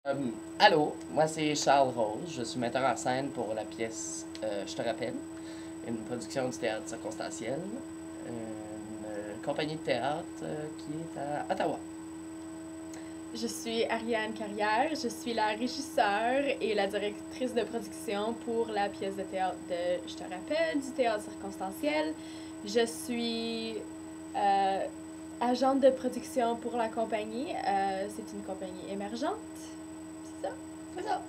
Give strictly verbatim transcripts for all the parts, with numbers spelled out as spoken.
Euh, allô, moi c'est Charles Rose, je suis metteur en scène pour la pièce euh, Je te rappelle, une production du théâtre circonstanciel, une euh, compagnie de théâtre euh, qui est à Ottawa. Je suis Ariane Carrière, je suis la régisseure et la directrice de production pour la pièce de théâtre de Je te rappelle, du théâtre circonstanciel. Je suis euh, agente de production pour la compagnie. Euh, c'est une compagnie émergente. C'est ça? C'est ça.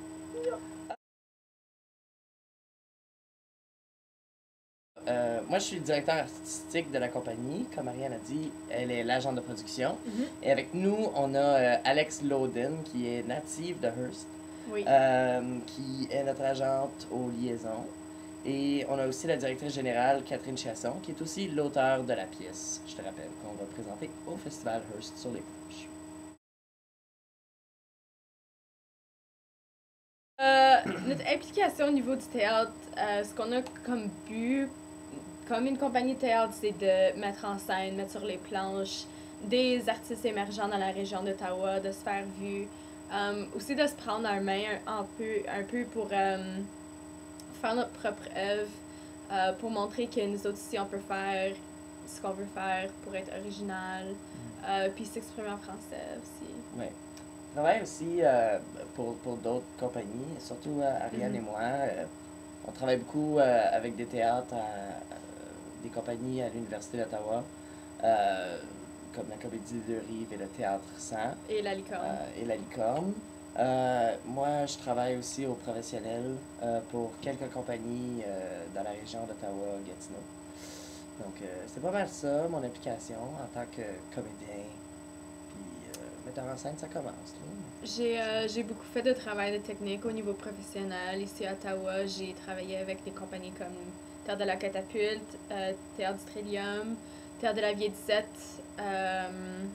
Euh, moi, je suis le directeur artistique de la compagnie. Comme Ariane a dit, elle est l'agent de production. Mhm. Et avec nous, on a euh, Alex Loden, qui est native de Hearst, Oui. euh, qui est notre agente aux liaisons. Et on a aussi la directrice générale, Catherine Chasson, qui est aussi l'auteur de la pièce, je te rappelle, qu'on va présenter au Festival Hearst sur les planches. Euh, notre implication au niveau du théâtre, euh, ce qu'on a comme but, comme une compagnie de théâtre, c'est de mettre en scène, mettre sur les planches des artistes émergents dans la région d'Ottawa, de se faire vu, euh, aussi de se prendre en main un, un peu, un peu pour euh, faire notre propre œuvre, euh, pour montrer que nous autres ici on peut faire ce qu'on veut faire pour être original, euh, puis s'exprimer en français aussi. Ouais. Je travaille aussi euh, pour, pour d'autres compagnies, surtout euh, Ariane Mhm. et moi. euh, on travaille beaucoup euh, avec des théâtres, à, à- des compagnies à l'Université d'Ottawa, euh, comme la Comédie de Rive et le Théâtre cent Et la licorne. euh, et la Licorne. Euh, moi, je travaille aussi au professionnel euh, pour quelques compagnies euh, dans la région d'Ottawa-Gatineau. Donc, euh, c'est pas mal ça, mon implication en tant que comédien. Puis, euh, metteur en scène, ça commence. Là. J'ai euh, j'ai beaucoup fait de travail de technique au niveau professionnel. Ici à Ottawa, j'ai travaillé avec des compagnies comme Théâtre de la Catapulte, euh, Théâtre du Trillium, Théâtre de la Vieille dix-sept. Euh,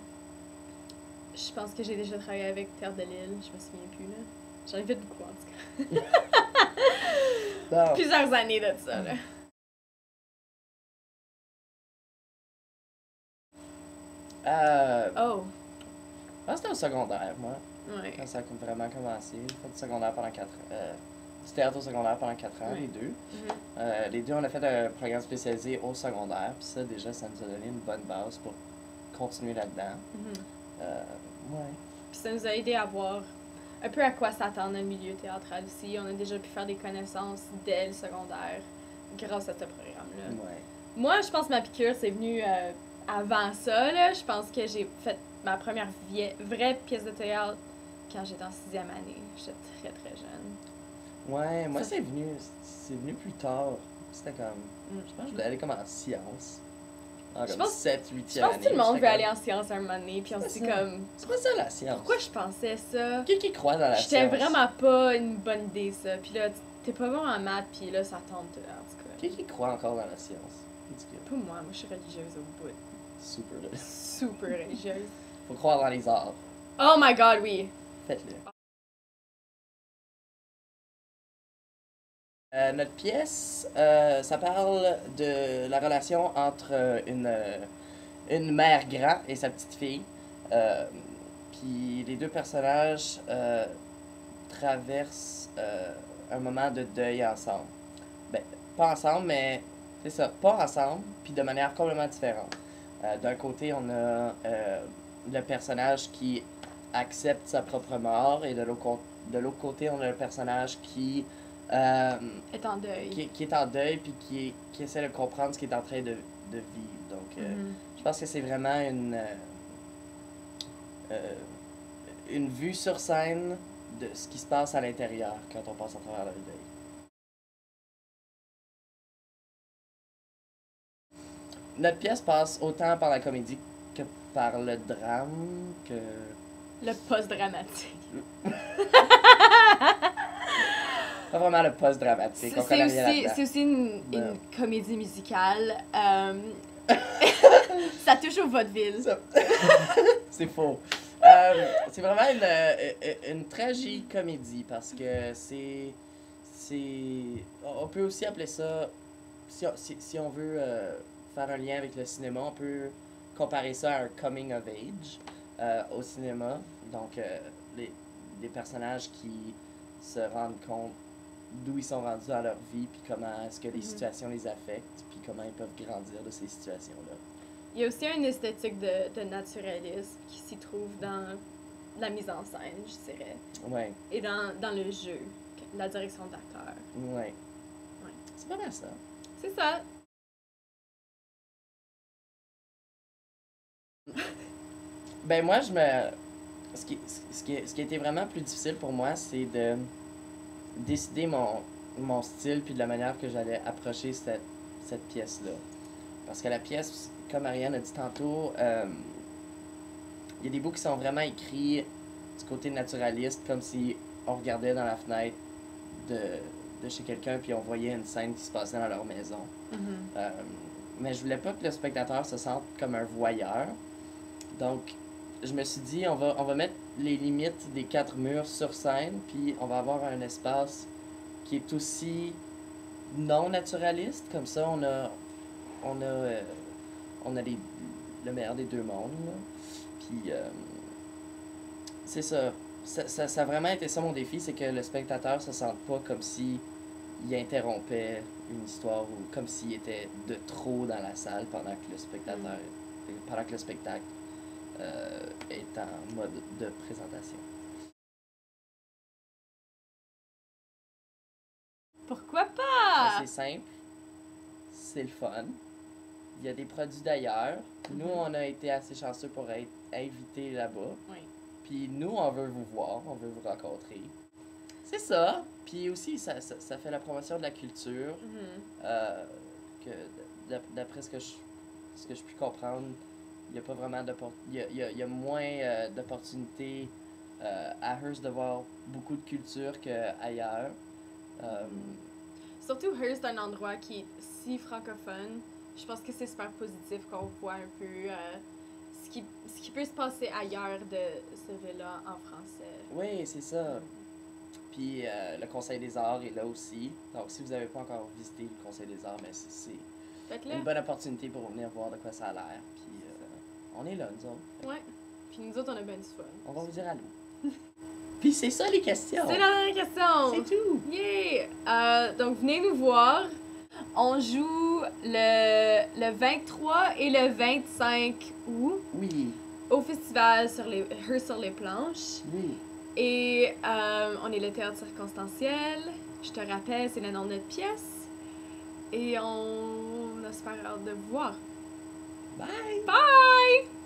je pense que j'ai déjà travaillé avec Théâtre de Lille, je me souviens plus là. J'en ai fait beaucoup en tout cas. Bon. Plusieurs années de ça là. Euh, Oh, je pense que c'était au secondaire, moi, ouais. quand ça a vraiment commencé. J'ai fait du secondaire pendant quatre ans. Euh, du théâtre au secondaire pendant quatre ans, Ouais. les deux. Mhm. Euh, les deux, on a fait un programme spécialisé au secondaire. Puis ça, déjà, ça nous a donné une bonne base pour continuer là-dedans. Mhm. Euh, ouais. Puis ça nous a aidé à voir un peu à quoi s'attendre dans le milieu théâtral aussi. On a déjà pu faire des connaissances dès le secondaire grâce à ce programme-là. Ouais. Moi, je pense que ma piqûre, c'est venu euh, avant ça. Là. Je pense que j'ai fait ma première vie- vraie pièce de théâtre quand j'étais en sixième année. J'étais très, très jeune. Ouais, moi, Ça- c'est venu, c'est venu plus tard. C'était comme, Mm. je pense que je voulais aller comme en sciences. En Je comme pense- sept, Je huitième pense année. que tout le monde j'étais veut comme, aller en sciences un moment donné, puis on se C'est dit ça. comme... C'est pas ça, la science. Pourquoi je pensais ça? Qui qui croit dans la J'étais science? vraiment pas une bonne idée, ça. Puis là, t'es pas bon en maths, puis là, ça tombe, en tout cas. Qui qui croit encore dans la science? Ridicule. Pas moi, moi je suis religieuse au bout. Super. Là. Super religieuse. Faut croire dans les arts. Oh my god, oui! Faites-le. Euh, notre pièce, euh, ça parle de la relation entre euh, une, euh, une mère grand et sa petite fille. Euh, Puis les deux personnages euh, traversent euh, un moment de deuil ensemble. Ben, pas ensemble, mais c'est ça, pas ensemble, puis de manière complètement différente. Euh, D'un côté, on a euh, le personnage qui accepte sa propre mort, et de l'autre co- de l'autre côté, on a le personnage qui, euh, Est en deuil. qui, qui est en deuil, puis qui, est- qui essaie de comprendre ce qu'il est en train de, de vivre. Donc, euh, Mhm. je pense que c'est vraiment une, euh, euh, une vue sur scène de ce qui se passe à l'intérieur quand on passe à travers le deuil. Notre pièce passe autant par la comédie que par le drame, que... Le post-dramatique. Pas vraiment le post-dramatique, C'est on connaît c'est rien aussi, là-dedans. c'est aussi une, Non. une comédie musicale. Euh, ça touche au vaudeville. Ça- C'est faux. Euh, c'est vraiment une, euh, une tragicomédie parce que c'est. c'est On peut aussi appeler ça. Si on, si, si on veut euh, faire un lien avec le cinéma, on peut comparer ça à un coming of age euh, au cinéma. Donc, euh, les, des personnages qui se rendent compte d'où ils sont rendus dans leur vie, puis comment est-ce que les Mhm. situations les affectent, puis comment ils peuvent grandir de ces situations-là. Il y a aussi une esthétique de, de naturalisme qui s'y trouve dans la mise en scène, je dirais, Ouais, et dans, dans le jeu, la direction d'acteur. ouais. Ouais. C'est pas mal ça. C'est ça. Ben moi, je me... Ce qui, ce, qui, ce qui a été vraiment plus difficile pour moi, c'est de décider mon, mon style puis de la manière que j'allais approcher cette, cette pièce-là. Parce que la pièce, comme Ariane a dit tantôt, euh, il y a des bouts qui sont vraiment écrits du côté naturaliste, comme si on regardait dans la fenêtre de, de chez quelqu'un puis on voyait une scène qui se passait dans leur maison. Mm-hmm. Euh, mais je voulais pas que le spectateur se sente comme un voyeur. Donc, je me suis dit, on va, on va mettre les limites des quatre murs sur scène, puis on va avoir un espace qui est aussi non naturaliste. Comme ça, on a, on a, euh, on a les, le meilleur des deux mondes. Là. Puis, euh, c'est ça. Ça, ça. Ça a vraiment été ça mon défi, c'est que le spectateur se sente pas comme si il interrompait une histoire ou comme s'il était de trop dans la salle pendant que le spectateur, mm. pendant que le spectacle euh, est en mode de présentation. Pourquoi pas? C'est simple, c'est le fun. Il y a des produits d'ailleurs. Mm-hmm. Nous, on a été assez chanceux pour être invités là-bas. Oui. Puis nous, on veut vous voir, on veut vous rencontrer. C'est ça. Puis aussi, ça, ça, ça fait la promotion de la culture. Mm-hmm. Euh, que d'après ce que je, ce que je puis comprendre, il n'y a pas vraiment d'opportunité. Il y a, y a moins euh, d'opportunités euh, à Hearst de voir beaucoup de culture qu'ailleurs. Euh, mm-hmm. Surtout Hearst, un endroit qui est si francophone. Je pense que c'est super positif qu'on voit un peu euh, ce, qui, ce qui peut se passer ailleurs de ce ville-là en français. Oui, c'est ça. Puis euh, le Conseil des Arts est là aussi. Donc si vous n'avez pas encore visité le Conseil des Arts, mais c'est une bonne opportunité pour venir voir de quoi ça a l'air. Puis euh, on est là, nous autres. Ouais. Puis nous autres, on a bien du fun. On va vous dire allô. Puis c'est ça les questions. C'est la dernière question. C'est tout. Yeah! Euh, donc venez nous voir. On joue le, le vingt-trois et le vingt-cinq août. Oui. Au festival sur les Hearst sur les planches. Oui. Et euh, on est le théâtre circonstanciel. Je te rappelle, c'est le nom de notre pièce. Et on, on espère hâte de vous voir. Bye! Bye!